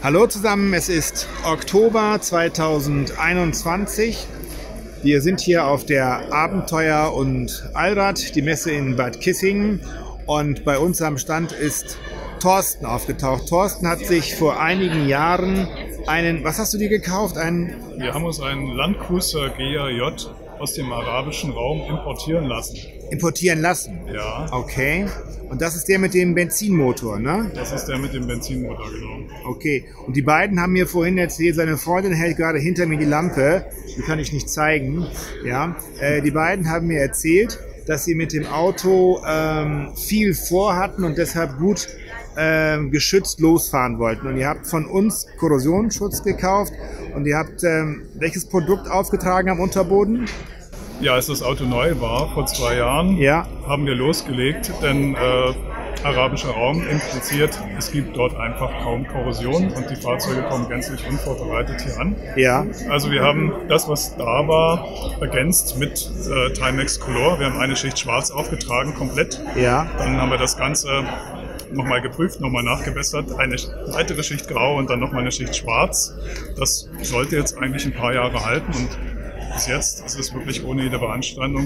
Hallo zusammen, es ist Oktober 2021. Wir sind hier auf der Abenteuer- und Allrad, die Messe in Bad Kissingen. Und bei uns am Stand ist Thorsten aufgetaucht. Thorsten hat sich vor einigen Jahren was hast du dir gekauft? Wir haben uns einen Landcruiser GAJ aus dem arabischen Raum importieren lassen. Importieren lassen? Ja. Okay. Und das ist der mit dem Benzinmotor, ne? Das ist der mit dem Benzinmotor, genau. Okay. Und die beiden haben mir vorhin erzählt, seine Freundin hält gerade hinter mir die Lampe. Die kann ich nicht zeigen. Ja. Die beiden haben mir erzählt, dass sie mit dem Auto viel vorhatten und deshalb gut geschützt losfahren wollten. Und ihr habt von uns Korrosionsschutz gekauft und ihr habt welches Produkt aufgetragen am Unterboden? Ja, als das Auto neu war, vor 2 Jahren, haben wir losgelegt, denn arabischer Raum impliziert, es gibt dort einfach kaum Korrosion und die Fahrzeuge kommen gänzlich unvorbereitet hier an. Ja. Also wir haben das, was da war, ergänzt mit Timex Color. Wir haben eine Schicht schwarz aufgetragen, komplett. Ja. Dann haben wir das Ganze nochmal geprüft, nochmal nachgebessert, eine weitere Schicht grau und dann nochmal eine Schicht schwarz. Das sollte jetzt eigentlich ein paar Jahre halten und bis jetzt ist es wirklich ohne jede Beanstandung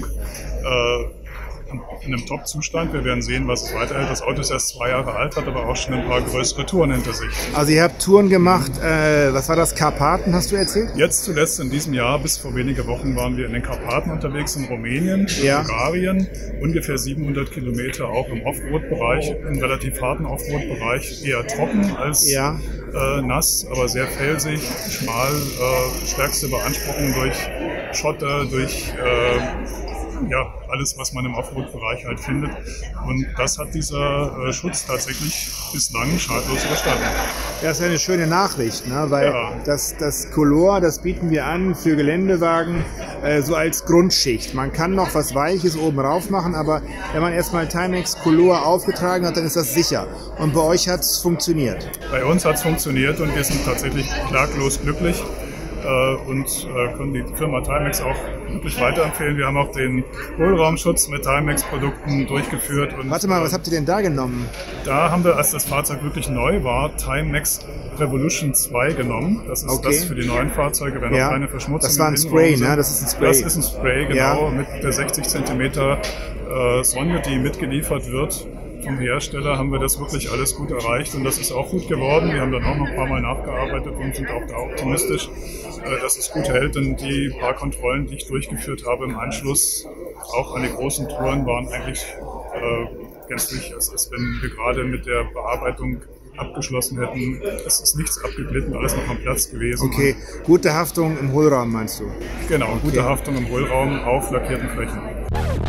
in einem Top-Zustand. Wir werden sehen, was es weiterhält. Das Auto ist erst 2 Jahre alt, hat aber auch schon ein paar größere Touren hinter sich. Also ihr habt Touren gemacht, was war das, Karpaten, hast du erzählt? Jetzt zuletzt in diesem Jahr, bis vor wenige Wochen, waren wir in den Karpaten unterwegs, in Rumänien, in Bulgarien, ungefähr 700 Kilometer auch im Offroad-Bereich, im relativ harten Offroad-Bereich, eher trocken als nass, aber sehr felsig, schmal, stärkste Beanspruchung durch Schotter, durch alles, was man im Offroad-Bereich halt findet. Und das hat dieser Schutz tatsächlich bislang schadlos überstanden. Das ist eine schöne Nachricht, ne? Weil das Color, das bieten wir an für Geländewagen so als Grundschicht. Man kann noch was Weiches oben rauf machen, aber wenn man erstmal Timex Color aufgetragen hat, dann ist das sicher. Und bei euch hat es funktioniert? Bei uns hat es funktioniert und wir sind tatsächlich klaglos glücklich. Und können die Firma Timex auch wirklich weiterempfehlen. Wir haben auch den Hohlraumschutz mit Timex-Produkten durchgeführt. Und warte mal, was habt ihr denn da genommen? Da haben wir, als das Fahrzeug wirklich neu war, Timex Revolution 2 genommen. Das ist das für die neuen Fahrzeuge, wenn noch keine Verschmutzung. Das war ein Spray, ne? Das ist ein Spray. Das ist ein Spray, genau, mit der 60 cm Sonde, die mitgeliefert wird. Vom Hersteller haben wir das wirklich alles gut erreicht und das ist auch gut geworden. Wir haben dann auch noch ein paar Mal nachgearbeitet und sind auch da optimistisch, dass es gut hält. Denn die paar Kontrollen, die ich durchgeführt habe im Anschluss, auch an die großen Touren, waren eigentlich gänzlich, als wenn wir gerade mit der Bearbeitung abgeschlossen hätten. Es ist nichts abgeglitten, alles noch am Platz gewesen. Okay, gute Haftung im Hohlraum meinst du? Genau, gute Haftung im Hohlraum auf lackierten Flächen.